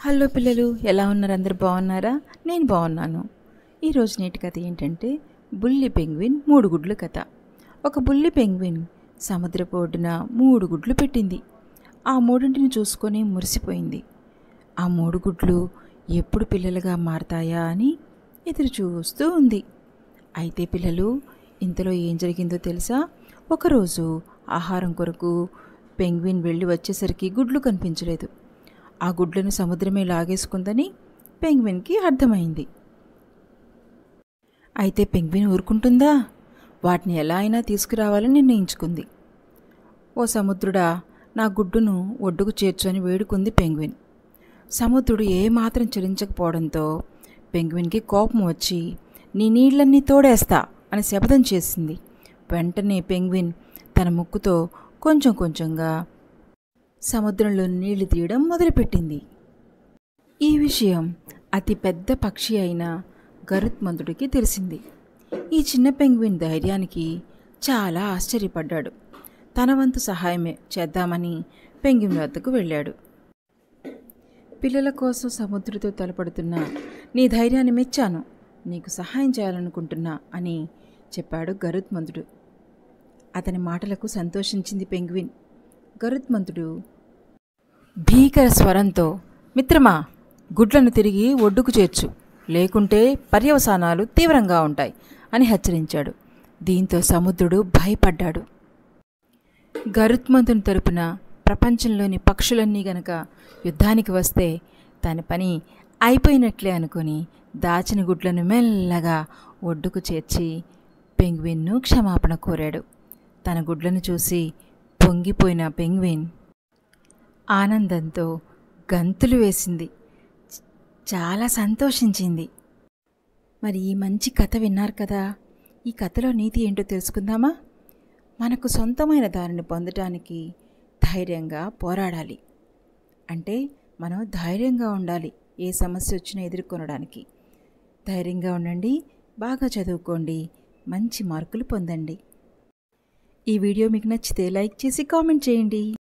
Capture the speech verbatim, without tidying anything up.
Hello పిల్లలు, ఎలా ఉన్నారు? అందరు బాగున్నారా? నేను బాగున్నాను. ఈరోజు నేటి కథ ఏంటంటే బుల్లి పెంగ్విన్ మూడు గుడ్ల కథ. ఒక బుల్లి పెంగ్విన్ సముద్రపు ఒడ్డున మూడు గుడ్లు పెట్టింది. ఆ మూడింటిని చూసుకొని మురిసిపోయింది. ఆ మూడు గుడ్లు ఎప్పుడు పిల్లలుగా మారతాయా అని ఎదురు చూస్తూ ఉంది. అయితే పిల్లలు, ఇంతలో ఏం జరిగిందో తెలుసా? ఒకరోజు ఆహారం కొరకు పెంగ్విన్ వెళ్ళి వచ్చేసరికి గుడ్లు కనిపించలేదు. ఆ గుడ్లను సముద్రమే లాగేసుకుందని పెంగ్విన్కి అర్థమైంది. అయితే పెంగ్విన్ ఊరుకుంటుందా? వాటిని ఎలా అయినా తీసుకురావాలని నిర్ణయించుకుంది. ఓ సముద్రుడా, నా గుడ్డును ఒడ్డుకు చేర్చు అని వేడుకుంది పెంగ్విన్. సముద్రుడు ఏమాత్రం చెలించకపోవడంతో పెంగ్విన్కి కోపం వచ్చి, నీ నీళ్లన్నీ తోడేస్తా అని శపథం చేసింది. వెంటనే పెంగ్విన్ తన ముక్కుతో కొంచెం కొంచెంగా సముద్రంలో నీళ్లు తీయడం మొదలుపెట్టింది. ఈ విషయం అతి పెద్ద పక్షి అయిన గరుత్మంతుడికి తెలిసింది. ఈ చిన్న పెంగ్విన్ ధైర్యానికి చాలా ఆశ్చర్యపడ్డాడు. తన వంతు సహాయమే చేద్దామని పెంగ్విన్ వద్దకు వెళ్ళాడు. పిల్లల కోసం సముద్రంతో తలపడుతున్న నీ ధైర్యాన్ని మెచ్చాను, నీకు సహాయం చేయాలనుకుంటున్నా అని చెప్పాడు గరుత్మంతుడు. అతని మాటలకు సంతోషించింది పెంగ్విన్. గరుత్మంతుడు భీకర స్వరంతో, మిత్రమా, గుడ్లను తిరిగి ఒడ్డుకు చేర్చు, లేకుంటే పర్యవసానాలు తీవ్రంగా ఉంటాయి అని హెచ్చరించాడు. దీంతో సముద్రుడు భయపడ్డాడు. గరుత్మంతుని తరపున ప్రపంచంలోని పక్షులన్నీ గనక యుద్ధానికి వస్తే తన పని అయిపోయినట్లే అనుకుని దాచిన గుడ్లను మెల్లగా ఒడ్డుకు చేర్చి పెంగ్విన్ను క్షమాపణ కోరాడు. తన గుడ్లను చూసి పొంగిపోయిన పెంగ్విన్ ఆనందంతో గంతులు వేసింది. చాలా సంతోషించింది. మరి ఈ మంచి కథ విన్నారు కదా? ఈ కథలో నీతి ఏంటో తెలుసుకుందామా? మనకు సొంతమైన దారిని పొందటానికి ధైర్యంగా పోరాడాలి. అంటే మనం ధైర్యంగా ఉండాలి ఏ సమస్య వచ్చినా ఎదుర్కొనడానికి. ధైర్యంగా ఉండండి, బాగా చదువుకోండి, మంచి మార్కులు పొందండి. ఈ వీడియో మీకు నచ్చితే లైక్ చేసి కామెంట్ చేయండి.